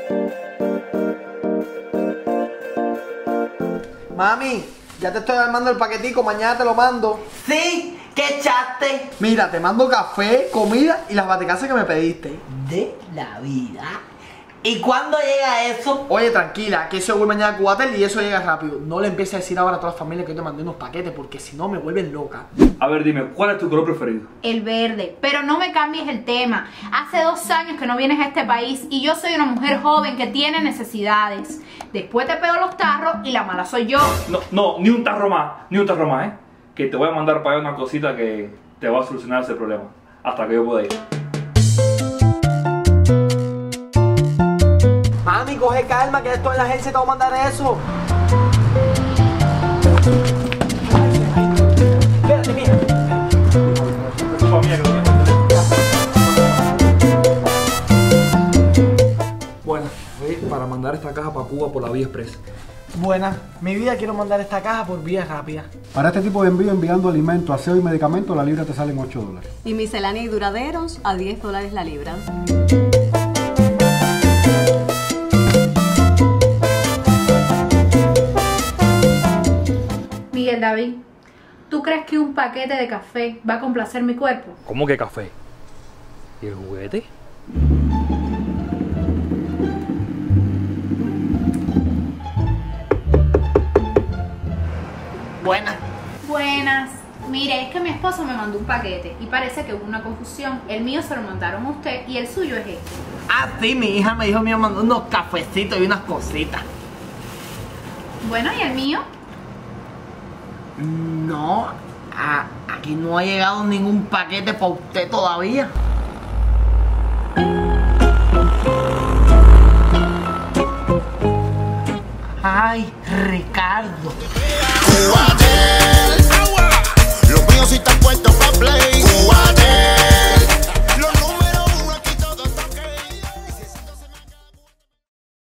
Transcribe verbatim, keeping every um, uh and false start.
Mami, ya te estoy armando el paquetico, mañana te lo mando. Sí, ¿qué echaste? Mira, te mando café, comida y las batecasas que me pediste. De la vida. ¿Y cuándo llega eso? Oye, tranquila, que eso voy mañana a Cubatel y eso llega rápido. No le empieces a decir ahora a toda la familia que yo te mandé unos paquetes porque si no me vuelven loca. A ver, dime, ¿cuál es tu color preferido? El verde, pero no me cambies el tema. Hace dos años que no vienes a este país y yo soy una mujer joven que tiene necesidades. Después te pego los tarros y la mala soy yo. No, no, ni un tarro más, ni un tarro más, ¿eh? Que te voy a mandar para allá una cosita que te va a solucionar ese problema. Hasta que yo pueda ir. Mami, coge calma, que estoy en la agencia y te voy a mandar eso. Espérate, mira. Bueno, voy para mandar esta caja para Cuba por la vía express. Buena, mi vida, quiero mandar esta caja por vía rápida. Para este tipo de envío, enviando alimentos, aseo y medicamentos, la libra te sale en ocho dólares. Y miscelánea y duraderos a diez dólares la libra. Miguel David, ¿tú crees que un paquete de café va a complacer mi cuerpo? ¿Cómo que café? ¿Y el juguete? Buena. Buenas. Mire, es que mi esposo me mandó un paquete y parece que hubo una confusión. El mío se lo mandaron a usted y el suyo es este. Ah, sí, mi hija me dijo que me mandó unos cafecitos y unas cositas. Bueno, ¿y el mío? No, a- aquí no ha llegado ningún paquete para usted todavía. Ay, Ricardo.